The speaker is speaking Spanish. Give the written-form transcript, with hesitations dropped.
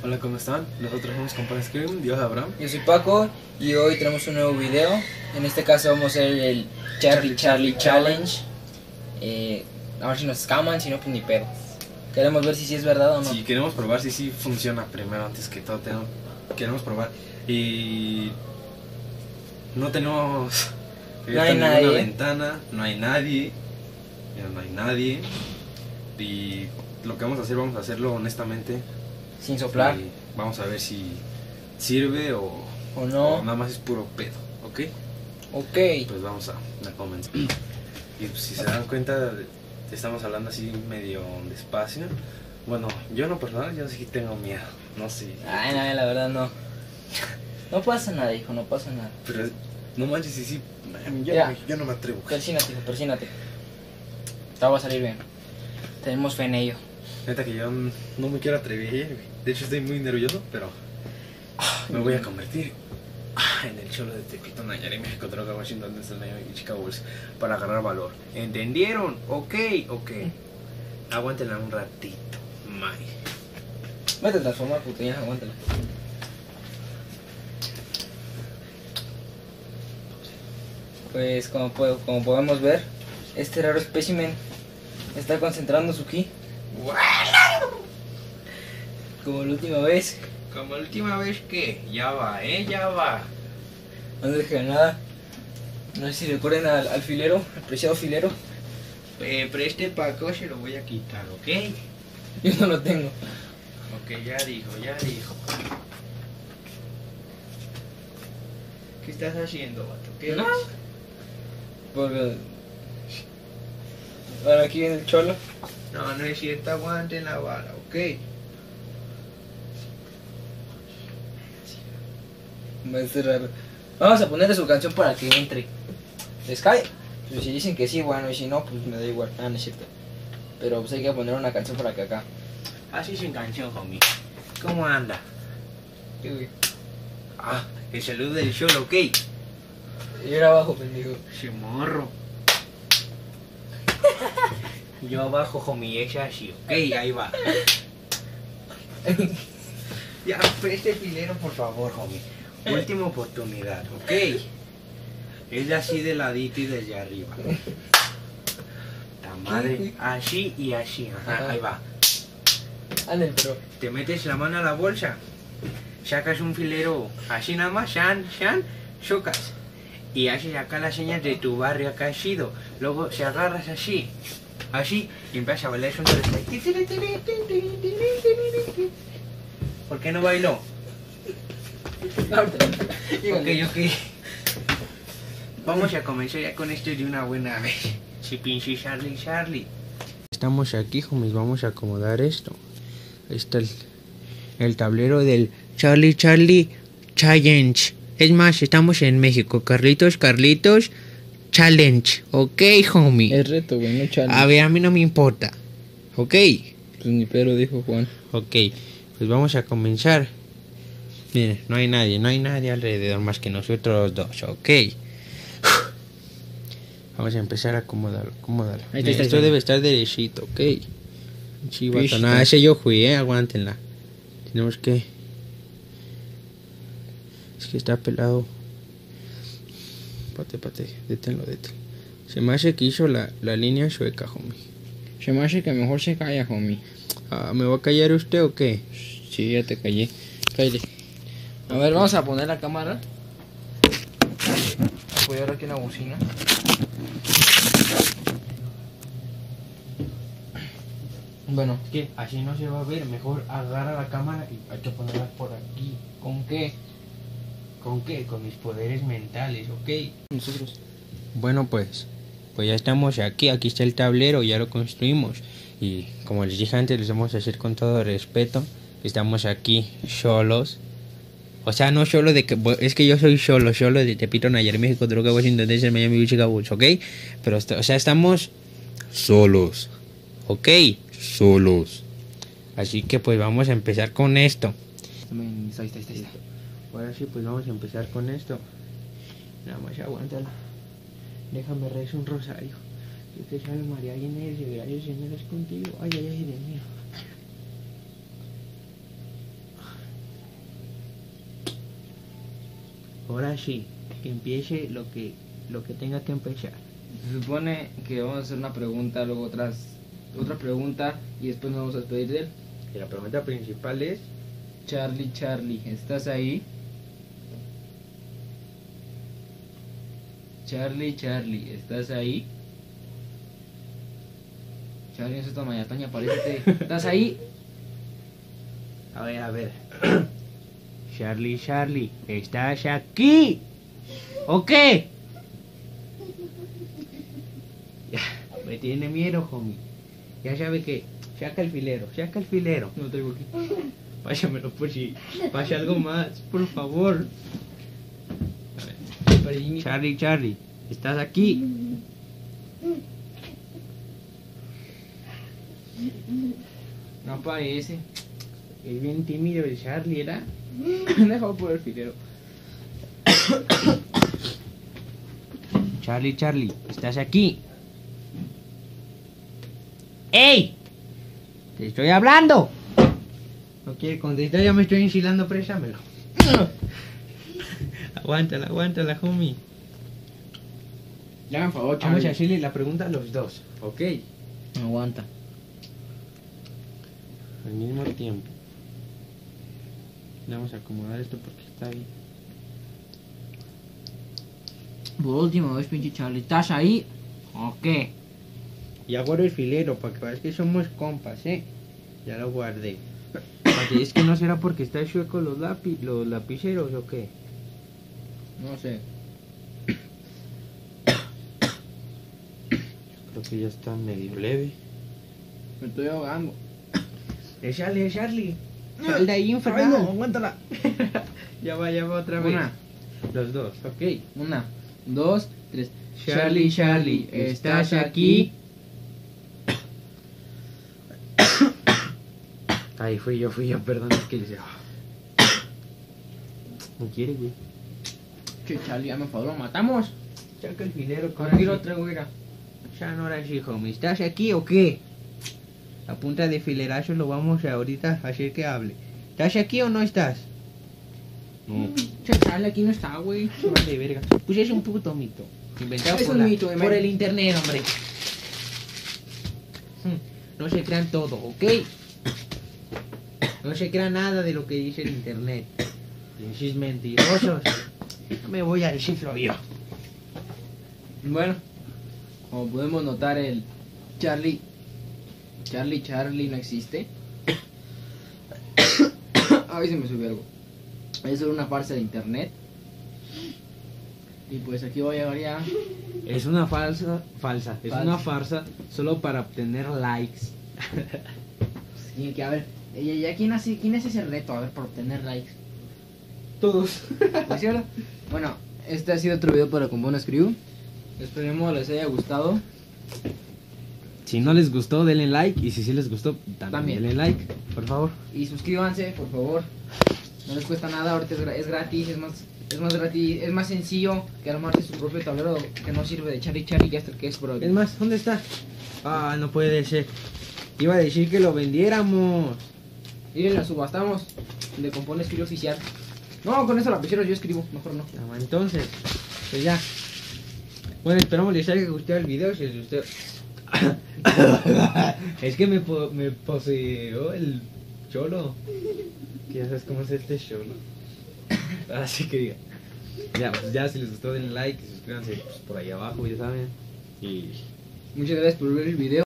Hola, ¿cómo están? Nosotros somos Compadres Scream, Dios Abraham. Yo soy Paco y hoy tenemos un nuevo video. En este caso vamos a hacer el Charlie Challenge. A ver si nos escaman, si no pues ni pedo. Queremos ver si sí es verdad o no. Sí, queremos probar si sí funciona primero, antes que todo. Queremos probar. Y no tenemos No hay ninguna nadie. ventana, no hay nadie. Ya no hay nadie. Y lo que vamos a hacerlo honestamente. Sin soplar Y vamos a ver si sirve o no. nada más es puro pedo, ¿ok? Ok. Pues vamos a comenzar. Y pues, si se dan cuenta, estamos hablando así medio despacio. Bueno, yo no personal, yo sí tengo miedo. No sé. Ay, no, la verdad no. No pasa nada, hijo, no pasa nada. Pero no manches, sí. Ya. Yo no me atrevo. Persínate, hijo, persínate. Todo va a salir bien. Tenemos fe en ello. Neta que yo no me quiero atrever, güey. De hecho estoy muy nervioso, pero me voy a convertir en el cholo de Tepito, Nayarit, México, Droga, Washington, D.C., Miami y Chicago Bulls para agarrar valor. ¿Entendieron? Ok. Aguántenla un ratito, May. Vete a transformar, puto, ya, aguántala. Pues como podemos ver, este raro espécimen está concentrando su ki. Como la última vez. Como la última vez que ya va, ya va. No deja nada. No sé si recuerden al filero, al preciado filero. Pero este Paco se lo voy a quitar, ¿ok? Yo no lo tengo. Ok, ya dijo. ¿Qué estás haciendo, vato? ¿Qué No. ves? Porque... Bueno, aquí viene el cholo. No es cierto, aguanten la bala, ¿ok? Va a ser raro. Vamos a ponerle su canción para que entre. ¿Les cae? Pues si dicen que sí, bueno, y si no, pues me da igual. Ah, no es cierto. Pero pues hay que poner una canción para que acá. Así sin canción, homie. ¿Cómo anda? ¿Qué, güey? El saludo del show, ¿ok? Y era abajo, pendejo. Ese morro. Yo abajo, homie, es así, ¿ok? Ahí va. Ya, este filero, por favor, homie. Última oportunidad, ¿ok? Es así de ladito y desde arriba. La madre, así y así, ajá, ahí va. Ándale, pero... Te metes la mano a la bolsa, sacas un filero, así nada más, shan, chocas. Y haces acá las señas de tu barrio acá has ido. Luego se agarras así, y empiezas a bailar eso. ¿Por qué no bailó? Ok. Vamos a comenzar ya con esto de una buena vez. Si pinche Charlie. Estamos aquí, homies, vamos a acomodar esto. Ahí está el tablero del Charlie Challenge. Es más, estamos en México. Carlitos Challenge. Ok, homie. Es reto, güey, no challenge. A ver, a mí no me importa. Ok. Pues ni pero, dijo Juan. Ok, pues vamos a comenzar. Miren, no hay nadie alrededor más que nosotros dos, ok. Vamos a empezar a acomodarlo. Ahí Miren, está, esto ahí. debe estar derechito, ok. Chivato, Pista. nada, ese yo fui, aguántenla. Tenemos que... Es que está pelado. Pate, deténlo. Se me hace que hizo la línea sueca, homie. Se me hace que mejor se calla, homie. ¿Me va a callar usted o qué? Sí, ya te callé. Cállate. A ver, vamos a poner la cámara. Apoyar aquí en la bocina. Bueno, Que así no se va a ver, mejor agarra la cámara y hay que ponerla por aquí. ¿con qué? ¿Con qué? Con mis poderes mentales, ¿ok? Nosotros. Bueno, pues ya estamos aquí está el tablero, ya lo construimos. Y como les dije antes, les vamos a hacer con todo respeto. Estamos aquí solos. O sea, no solo de que... Es que yo soy solo de Tepito, Nayarit, México, Droga, Washington, D.C., Miami y Chicago Bulls, ¿ok? Pero, o sea, estamos solos, ¿ok? Solos. Así que pues vamos a empezar con esto. Ahí está. Ahora sí, pues vamos a empezar con esto. Nada más aguántala. Déjame rezar un rosario. Dios te salve María, llena eres de gracia, el Señor es contigo. Ay, Dios mío. Ahora sí, que empiece lo que tenga que empezar. Se supone que vamos a hacer una pregunta, luego otra pregunta y después nos vamos a despedir de él. Y la pregunta principal es... Charlie, Charlie, ¿estás ahí? Charlie, Charlie, ¿estás ahí? Charlie, no seas tan mayataña, parécete. ¿Estás ahí? A ver. Charlie, Charlie, ¿estás aquí? ¿O qué? Ya, me tiene miedo, homie. Ya sabe que... Saca el filero. No traigo aquí. Pásamelo por si pasa algo más, por favor. Charlie, Charlie, ¿estás aquí? No aparece. Es bien tímido el Charlie, ¿era? Déjalo por el filero. Charlie, Charlie, ¿estás aquí? ¡Ey! ¡Te estoy hablando! No quiere contestar, ya me estoy enchilando, préstamelo. Aguántala, homie. Ya, por favor, Vamos a Charlie. hacerle la pregunta a los dos, ¿ok? Aguanta. Al mismo tiempo. Vamos a acomodar esto porque está bien. Por última vez, pinche Charlie, ¿estás ahí? ¿O qué? Ya guardo el filero para que veas que somos compas, ¿eh? Ya lo guardé. Oye, es que no será porque está chueco los lapiceros o qué. No sé. Creo que ya está medio leve. Me estoy ahogando. Charlie. Sal de ahí, infernal. Aguántala. Ya va otra vez. Una. Los dos, ok. 1, 2, 3. Charlie, Charlie, ¿estás aquí? Ay, fui yo, perdón, es que dice. No quiere, güey. Che, Charlie, ya me enfadó, lo matamos. Saca el filero, Con aquí lo traigo, mira. Ya no era así, homie. ¿Estás aquí o qué? A punta de filerazo lo vamos a ahorita hacer que hable. ¿Estás aquí o no estás? No. Che, Charlie, aquí no está, güey. Vale, verga. Pues es un puto mito. Inventado Es por, un mito, por el internet, hombre. No se crean todo, ¿ok? No se crean nada de lo que dice el internet. Pinches mentirosos. No me voy a decirlo yo. Bueno, como podemos notar, el Charlie no existe. Ay, se me subió algo. Es solo una farsa de internet. Y pues aquí voy a llegar ya. Es una falsa. Es Falsa. una farsa solo para obtener likes. Tiene que haber. Ya, ¿quién hace ese reto? A ver, para obtener likes. Todos. ¿No es cierto? Bueno, este ha sido otro video para Combonas Crew. Esperemos les haya gustado. Si no les gustó, denle like. Y si sí les gustó, También. denle like, por favor. Y suscríbanse, por favor. No les cuesta nada, ahorita es gratis, es más gratis, es más sencillo que armarse su propio tablero que no sirve de Charlie Charlie, ya hasta que es pro. Es más, ¿dónde está? Ah, no puede ser. Iba a decir que lo vendiéramos. Y la subastamos de Compones Crew oficial. No, con eso lapiceros yo escribo, mejor no. Ah, entonces, pues ya. Bueno, esperamos les haya gustado el video. Si les gustó... Es que me poseyó el cholo. Que ya sabes cómo es este cholo. Así que diga. Ya, pues ya si les gustó denle like y suscríbanse pues, por ahí abajo, ya saben. Y Muchas gracias por ver el video.